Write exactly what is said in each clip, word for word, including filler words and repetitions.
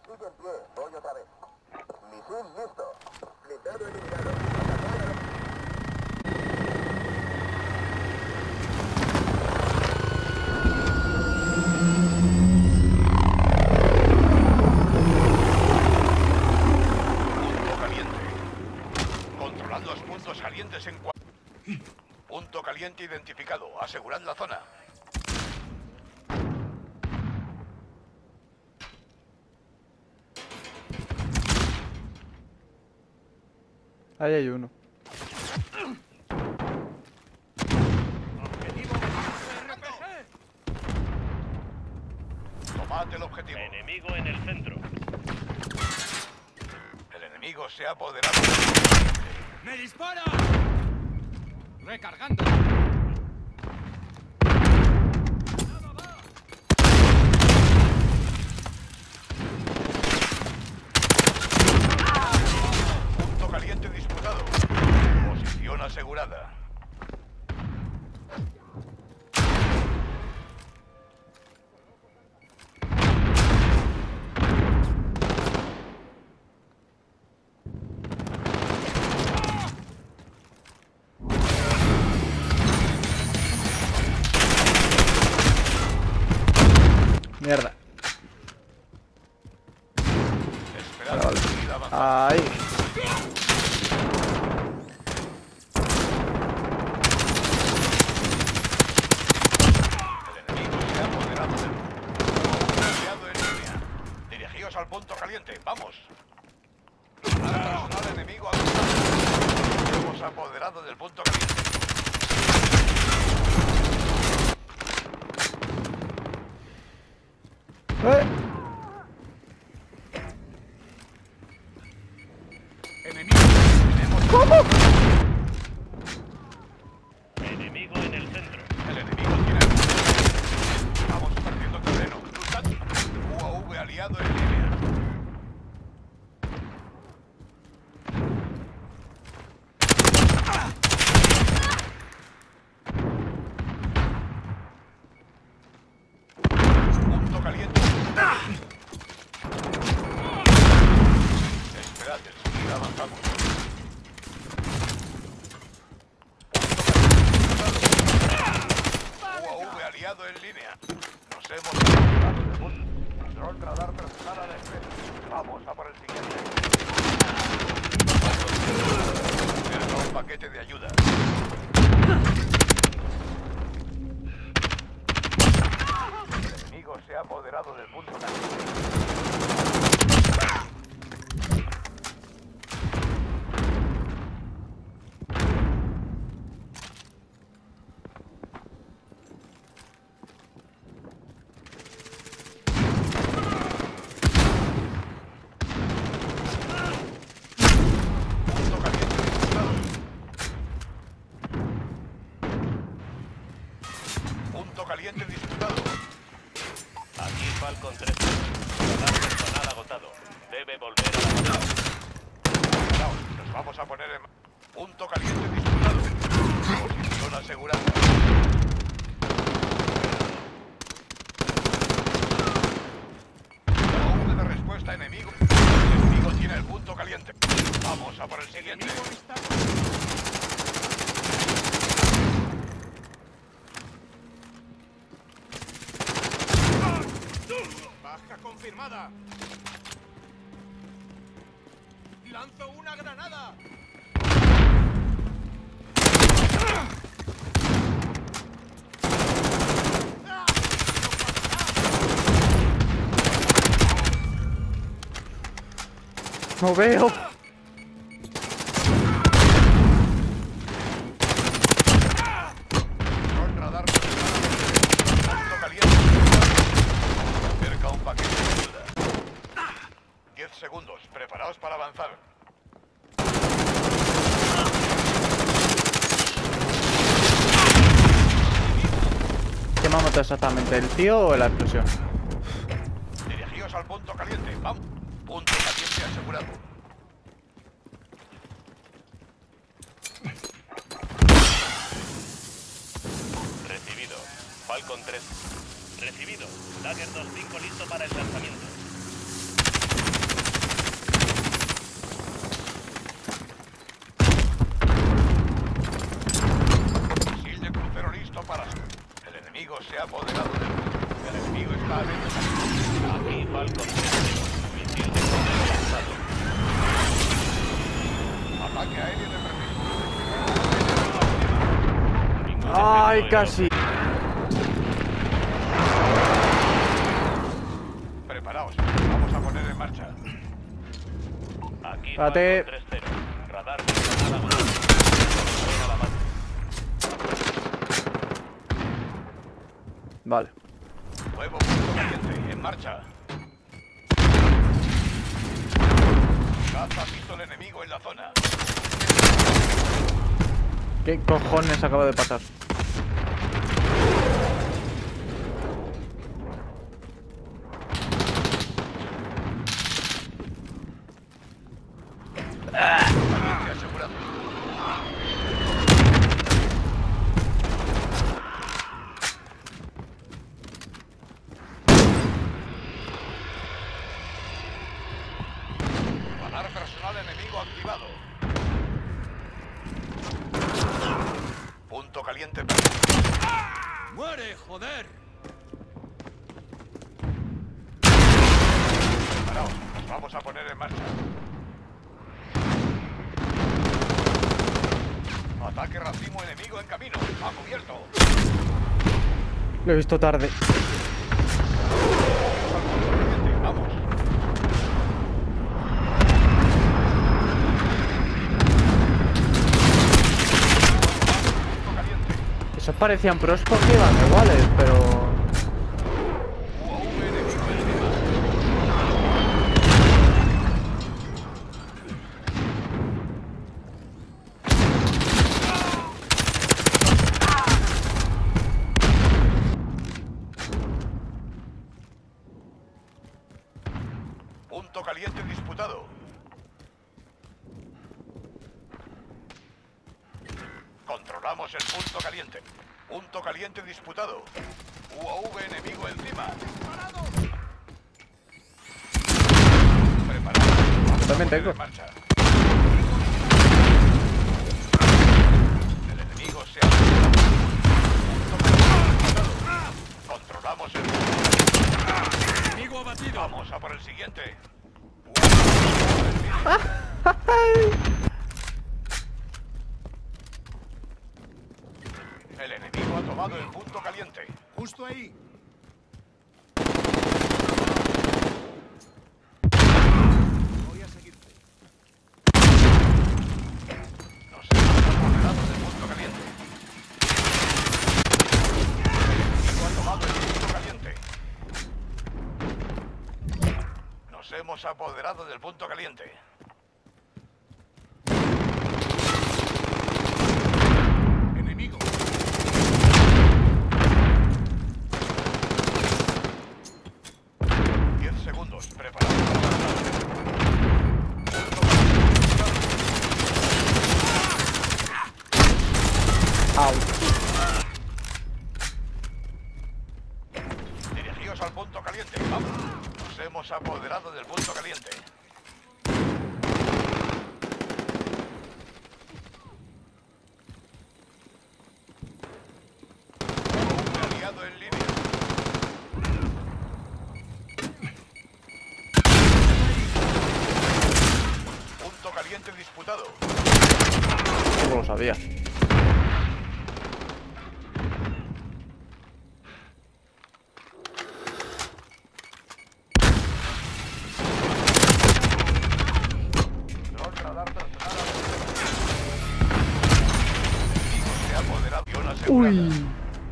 Sigue en pie, voy otra vez. Misil listo. Blindado eliminado. Punto caliente. Controlad los puntos calientes en cuatro. Punto caliente identificado. Asegurad la zona. Ahí hay uno. Objetivo R P G. Tomad el objetivo. Enemigo en el centro. El enemigo se ha apoderado. ¡Me dispara! Recargando. Punto caliente disputado. Posición asegurada. Mierda. Esperad Vale, vale. seguir avanzando. Ahí. El enemigo se ha apoderado del punto. Aliado en línea. Dirigíos al punto caliente. Vamos. Al personal enemigo avanzado. Hemos apoderado del punto caliente. ¡Eh! Enemigo. Tenemos ¿Cómo? Enemigo en el centro. el enemigo tiene. Estamos perdiendo terreno. Luchad. U A V aliado en línea. Punto caliente. Esperad, enseguida avanzamos. U A V aliado en línea. Nos hemos apoderado de punto. Dron radar personal a la espera. Vamos a por el siguiente. Cerca un paquete de ayuda. El enemigo se ha apoderado del punto caliente. Punto caliente disputado. Punto caliente disputado. Aquí Falcon tres. Radar personal agotado. Debe volver a la base. Cuidado, nos vamos a poner en... Punto caliente disputado. Posición asegurada. Orden de respuesta enemigo. El enemigo tiene el punto caliente. Vamos a por el siguiente. Baja confirmada. Lanzo una granada. No veo. Dron radar personal. Punto caliente. Cerca un paquete de ayuda. Diez segundos. Preparaos para avanzar. ¿Qué me ha matado exactamente? ¿El tío o la explosión? Dirigíos al punto caliente. Vamos. Punto caliente asegurado. Recibido. Falcon tres. Recibido. Dagger dos cinco listo para el lanzamiento. enemigo se ha apoderado del punto. El enemigo está adentro. Aquí Falcon tres cero. Misil de combate lanzado. Ataque aéreo de preciso. Ningún ¡Ay, efecto casi! Preparaos, vamos a poner en marcha. Aquí Espérate. Falcon tres cero. Radar personal agotado. Volver a la base. Vale. Nuevo punto caliente, en marcha. Caza ha visto el enemigo en la zona. ¿Qué cojones acaba de pasar? Caliente asegurado. Radar personal enemigo activado. Punto caliente perdido. ¡Muere, joder! Preparaos, nos vamos a poner en marcha. Ataque racimo enemigo en camino. A cubierto. Lo he visto tarde. Vamos. Punto caliente. Esos parecían pros porque iban iguales, pero... U A V enemigo encima. Punto caliente disputado. Controlamos el punto caliente. Punto caliente disputado. U A V enemigo encima. Preparado. Vamos a También poner tengo. en marcha. El enemigo se ha... Punto caliente disputado. Controlamos el punto. ¡Enemigo abatido! Vamos a por el siguiente. U A V encima. El enemigo ha tomado el punto caliente. ¡Justo ahí! Voy a seguirte. Nos hemos apoderado del punto caliente. El enemigo ha tomado el punto caliente. Nos hemos apoderado del punto caliente. ¡Enemigo! Diez segundos. Preparados para avanzar. Au. Dirigíos al punto caliente. Vamos. Nos hemos apoderado del punto caliente. Un aliado en línea. Punto caliente disputado. No lo sabía. Dron radar personal a el enemigo se ha apoderado de una asegurada. Uy.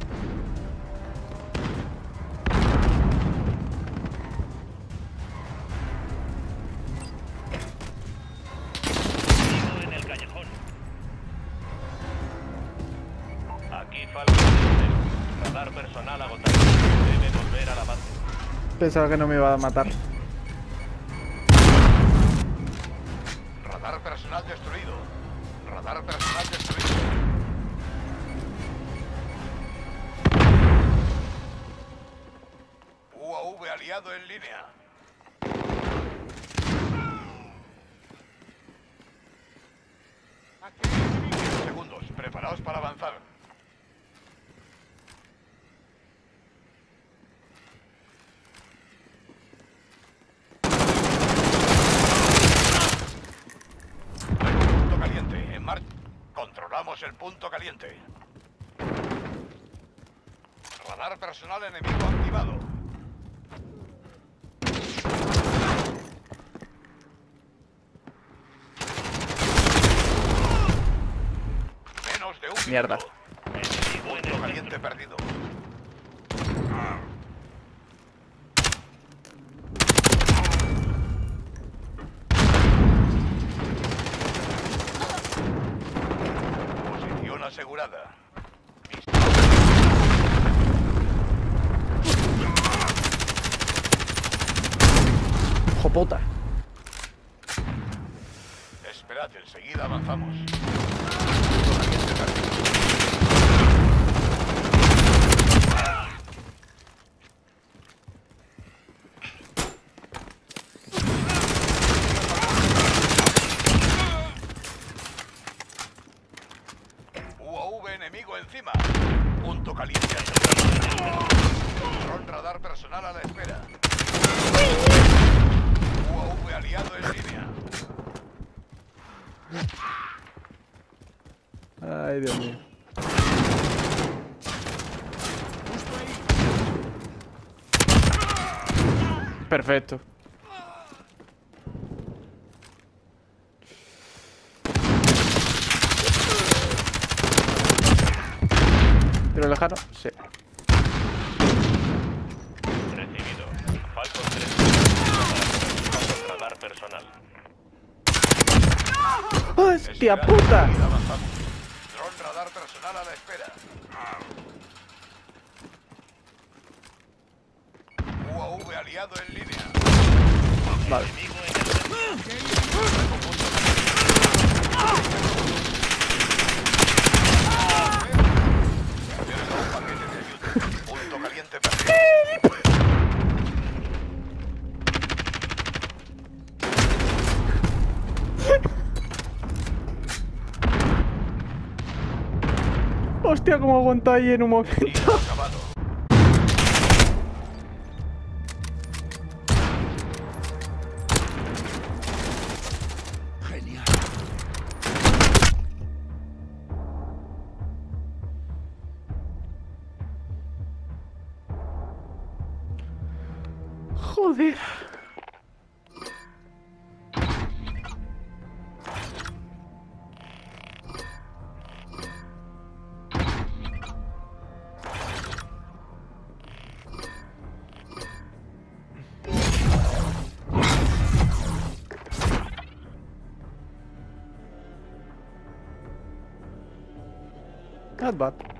Enemigo en el callejón. Aquí Falcon tres cero. Radar personal agotado. Debe volver a la base. Pensaba que no me iba a matar. Radar personal destruido. Radar personal destruido. U A V aliado en línea. diez segundos. Preparaos para avanzar. caliente. Radar personal enemigo activado. Menos de un Mierda. minuto. Enemigo en Punto el caliente perdido. Posición asegurada. ¡Hijo puta! Esperad, enseguida avanzamos. Punto caliente perdido. U A V enemigo encima. Punto caliente asegurado. Dron radar personal a la espera. U A V aliado en línea. Ay, Dios mío. Perfecto. ¿Tiro lejano? Sí. Recibido. Falcon tres. Radar personal. ¡Hostia Esperad, puta! enseguida avanzamos. Dron radar personal a la espera. U A V aliado en línea. Vale. Enemigo en el Tienes un paquete de ayuda. Punto caliente perdido. Hostia, cómo aguantó ahí en un momento. Tiro acabado. Genial. Joder. Not bad.